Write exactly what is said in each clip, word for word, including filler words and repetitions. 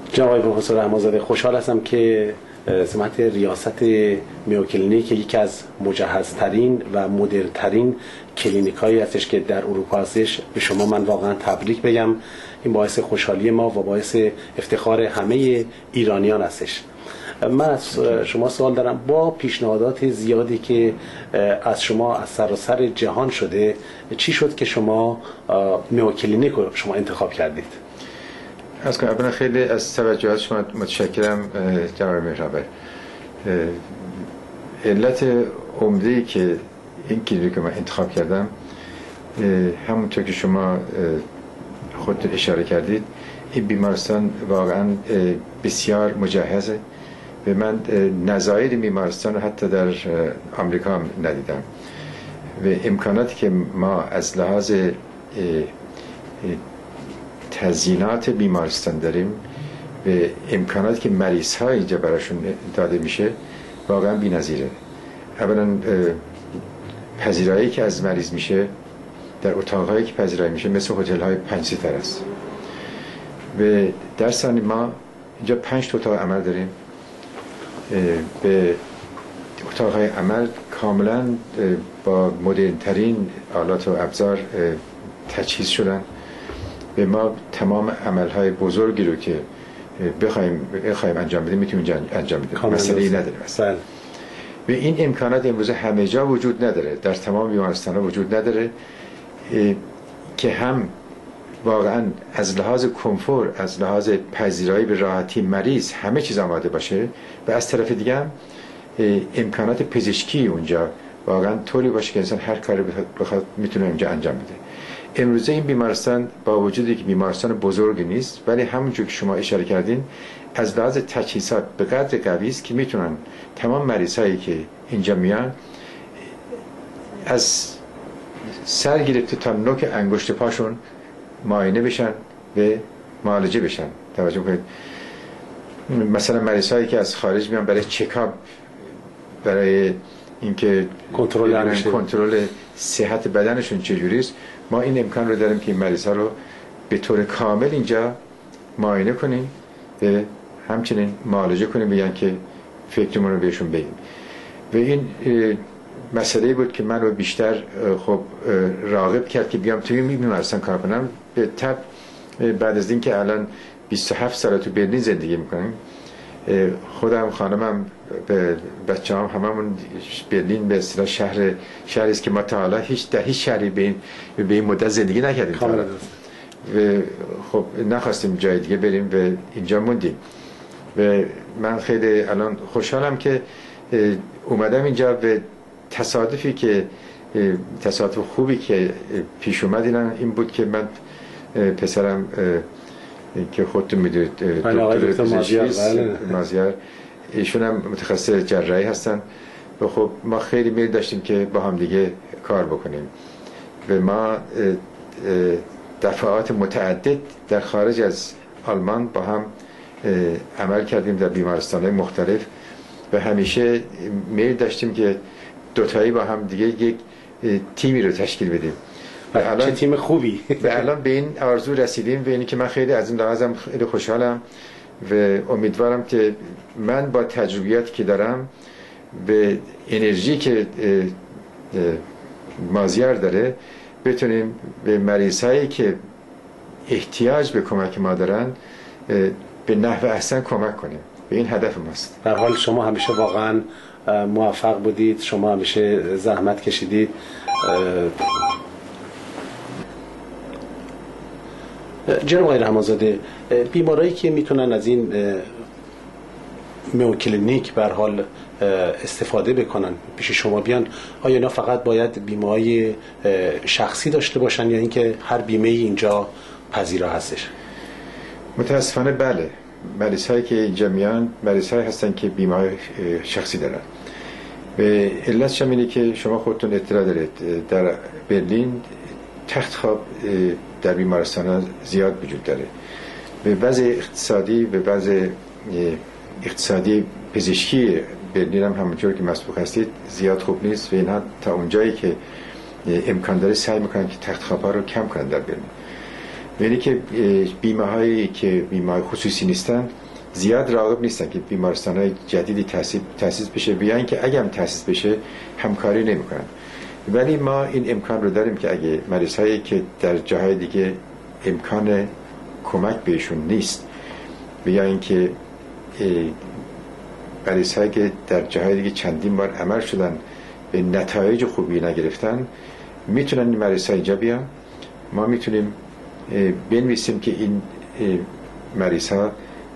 جناب آقای پروفسور رحمان‌زاده، خوشحال هستم که سمت ریاست میو کلینیک یکی از مجهزترین و مدرن‌ترین کلینیکایی هستش که در اروپا هستش به شما من واقعا تبریک بگم. این باعث خوشحالی ما و باعث افتخار همه ایرانیان هستش. من از شما سوال دارم، با پیشنهادات زیادی که از شما از سراسر جهان شده، چی شد که شما میو کلینیک رو شما انتخاب کردید؟ از کنم اولا خیلی از توجهات شما متشکرم جناب مهربان. علت عمده‌ای که این کلینیک رو من انتخاب کردم، همونطور که شما خودتون اشاره کردید، این بیمارستان واقعا بسیار مجهزه و من نظایر بیمارستان رو حتی در آمریکا هم ندیدم و امکاناتی که ما از لحاظ تزیینات بیمارستان داریم و امکاناتی که مریض ها اینجا براشون داده میشه واقعا بی‌نظیره. اولا پذیرایی که از مریض میشه در اتاقهایی که پذیرایی میشه مثل هتل های پنج ستاره است و در ثانی ما اینجا پنج تا اتاق عمل داریم. به اتاق های عمل کاملا با مدرن ترین آلات و ابزار تجهیز شدن و ما تمام عمل های بزرگی رو که بخوایم بخوایم انجام بدیم میتونیم انجام بدیم، مسئله ای نداره. مثلا و این امکانات امروز همه جا وجود نداره، در تمام بیمارستان ها وجود نداره که هم واقعا از لحاظ کمفور، از لحاظ پذیرایی به راحتی مریض همه چیز آماده باشه و از طرف دیگه هم امکانات پزشکی اونجا واقعا طوری باشه که انسان هر کاری بخواد میتونه اونجا انجام بده. امروزه این بیمارستان با وجودی که بیمارستان بزرگی نیست، ولی همونجور که شما اشاره کردین از لحاظ تجهیزات به قدر قوی است که میتونن تمام مریضایی که اینجا میان از سر گرفته تا نوک انگشت پاشون معاینه بشن و معالجه بشن. توجه کنید، مثلا مریضایی که از خارج میان برای چکاپ، برای اینکه کنترل کنترل صحت بدنشون چجوری است، ما این امکان رو داریم که این مریضا رو به طور کامل اینجا معاینه کنیم و همچنین معالجه کنیم، بگن که فکرمون رو بهشون بگیم. و این مسئله بود که من رو بیشتر خب راغب کرد که بیام توی بیمارستان کار کنم. به طب بعد از این که الان بیست و هفت سال تو برلین زندگی میکنیم، خودم خانمم به بچه‌هام هممون برلین به اصطلاح شهر شهری است که ما تا حالا هیچ در هیچ شهری به این به این مدت زندگی نکردیم و خب نخواستیم جای دیگه بریم و اینجا موندیم. و من خیلی الان خوشحالم که اومدم اینجا و تصادفی که تصادف خوبی که پیش اومد این بود که من پسرم که خودتون میدونید دکتر مازیار، ایشون هم متخصص جراحی هستن و خب ما خیلی میل داشتیم که با هم دیگه کار بکنیم و ما دفعات متعدد در خارج از آلمان با هم عمل کردیم در بیمارستان‌های مختلف و همیشه میل داشتیم که دوتایی با هم دیگه یک تیمی رو تشکیل بدیم. و الان چه تیم خوبی و الان به این آرزو رسیدیم و اینی که من خیلی از این لحاظم خیلی خوشحالم و امیدوارم که من با تجربیاتی که دارم به انرژی که مازیار داره بتونیم به مریضایی که احتیاج به کمک ما دارن به نحو احسن کمک کنیم. به این هدف ماست. در حال شما همیشه واقعا موفق بودید، شما همیشه زحمت کشیدید. جناب آقای رحمان‌زاده، بیمارایی که میتونن از این میو کلینیک به هر حال استفاده بکنن پیش شما بیان، آیا اینا فقط باید بیمه‌های شخصی داشته باشن یا اینکه هر بیمه‌ای اینجا پذیرا هستش؟ متاسفانه بله، مریض‌هایی که اینجا میان مریض‌هایی هستن که بیمه‌های شخصی دارن. و علتش هم اینه که شما خودتون اطلاع دارید در برلین تخت خواب در بیمارستان زیاد وجود داره. به وضع اقتصادی به وضع اقتصادی پزشکی برلین هم همونجور که مسبوق هستید زیاد خوب نیست و اینها تا اونجایی که امکان داره سعی میکنن که تخت خواب‌ها رو کم کنن در برلین. ولی که بیمه هایی که بیمه های خصوصی نیستن زیاد راغب نیستن که بیمارستان های جدیدی تأسیس بشه، بیان که اگه هم تأسیس بشه همکاری نمیکنن. ولی ما این امکان رو داریم که اگه مریض هایی که در جاهای دیگه امکان کمک بهشون نیست، بیان که مریض هایی که در جاهای دیگه چندین بار عمل شدن به نتایج خوبی نگرفتن، میتونن این مریض ها اینجا بیان. ما میتونیم بنویسیم که این مریض ها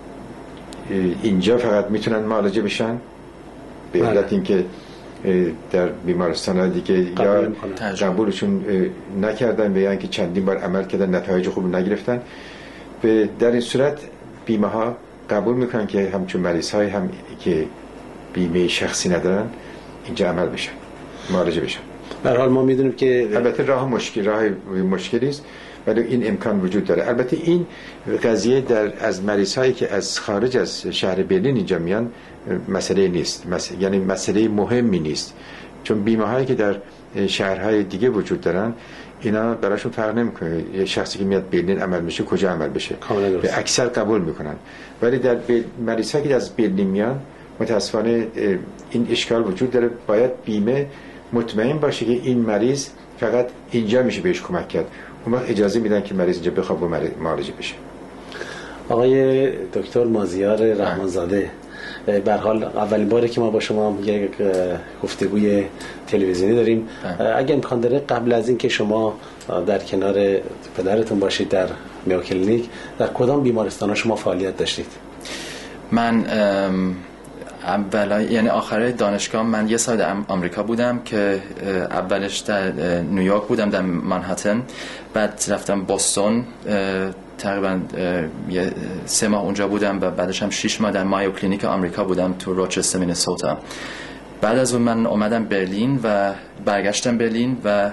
اینجا فقط میتونن معالجه بشن، به علت اینکه در بیمارستان ها دیگه یا قبولشون نکردن و یا اینکه چندین بار عمل کردن نتایج خوب نگرفتن. در این صورت بیمه ها قبول میکنن که همچون مریض های هم که بیمه شخصی ندارن اینجا عمل بشن، معالجه بشن. به هر حال ما میدونیم که البته راه مشکل راه مشکلی است، ولی این امکان وجود داره. البته این قضیه در از مریض هایی که از خارج از شهر برلین اینجا میان مسئله نیست، مس... یعنی مسئله مهمی نیست، چون بیمه هایی که در شهرهای دیگه وجود دارن اینا براشون فرق نمیکنه یه شخصی که میاد برلین عمل میشه کجا عمل بشه، به اکثر قبول میکنن. ولی در بل... مریض هایی که از برلین میان متاسفانه این اشکال وجود داره، باید بیمه مطمئن باشه که این مریض فقط اینجا میشه بهش کمک کرد، اون وقت اجازه میدن که مریض اینجا بخواد با معالجه بشه. آقای دکتر مازیار رحمانزاده، به هر حال اولین باره که ما با شما یک گفتگوی تلویزیونی داریم، اگه امکان داره قبل از این که شما در کنار پدرتون باشید در میو کلینیک، در کدام بیمارستان شما فعالیت داشتید؟ من اولا یعنی آخر دانشگاه من یه سال در آمریکا بودم که اولش در نیویورک بودم در منهتن، بعد رفتم بوستون، تقریبا یه سه ماه اونجا بودم و بعدش هم شش ماه در مایو کلینیک آمریکا بودم تو روچستر مینسوتا. بعد از اون من اومدم برلین و برگشتم برلین و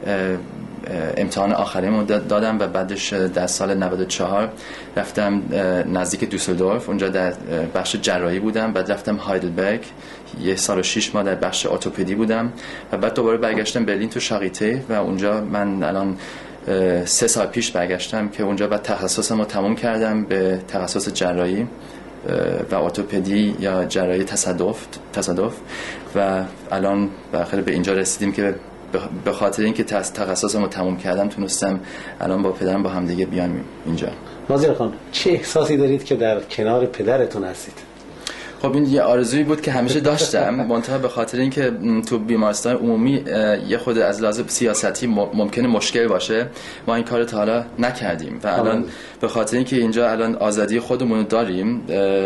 امتحان آخریمو دادم و بعدش در سال نود و چهار رفتم نزدیک دوسلدورف، اونجا در بخش جراحی بودم. بعد رفتم هایدلبرگ، یه سال و شش ماه در بخش ارتوپدی بودم و بعد دوباره برگشتم برلین تو شاریته و اونجا من الان سه سال پیش برگشتم که اونجا بعد تخصصمو تموم کردم به تخصص جراحی و ارتوپدی یا جراحی تصادف تصادف و الان بالاخره به اینجا رسیدیم که به خاطر اینکه تخصصمو تموم کردم تونستم الان با پدرم با هم دیگه بیان اینجا. ناظر خان، چه احساسی دارید که در کنار پدرتون هستید؟ خب این یه آرزویی بود که همیشه داشتم، منتها به خاطر اینکه تو بیمارستان عمومی یه خود از لحاظ سیاستی ممکنه مشکل باشه، ما این کار تا حالا نکردیم و الان به خاطر اینکه اینجا الان آزادی خودمون داریم،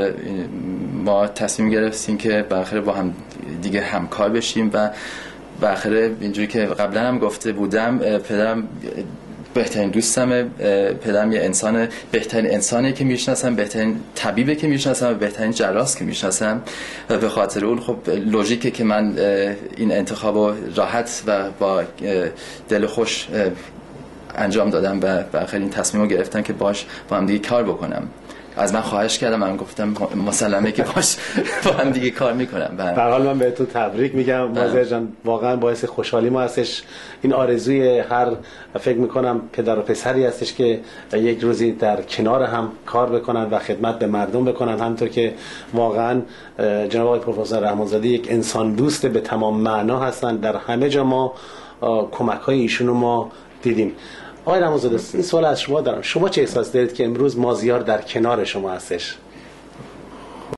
ما تصمیم گرفتیم که بالاخره با هم دیگه همکار بشیم و بالاخره اینجوری که قبلا هم گفته بودم، پدرم بهترین دوستمه، پدرم یه انسان بهترین انسانی که میشناسم، بهترین طبیبی که میشناسم و بهترین جراح که میشناسم و به خاطر اون خب لوژیکه که من این انتخابو راحت و با دل خوش انجام دادم و بالاخره این تصمیمو گرفتم که باش با هم دیگه کار بکنم. از من خواهش کردم، من گفتم مسلمه که باش با هم دیگه کار میکنم. به هر حال من بهتون تبریک میگم مازر جان، واقعا باعث خوشحالی ما هستش. این آرزوی هر فکر میکنم پدر و پسری هستش که یک روزی در کنار هم کار بکنن و خدمت به مردم بکنن، همونطور که واقعا جناب آقای پروفسور رحمانزاده یک انسان دوست به تمام معنا هستن. در همه جا ما کمک های ایشون رو ما دیدیم. آقای رحمانزاده، این سوال از شما دارم، شما چه احساس دارید که امروز مازیار در کنار شما هستش؟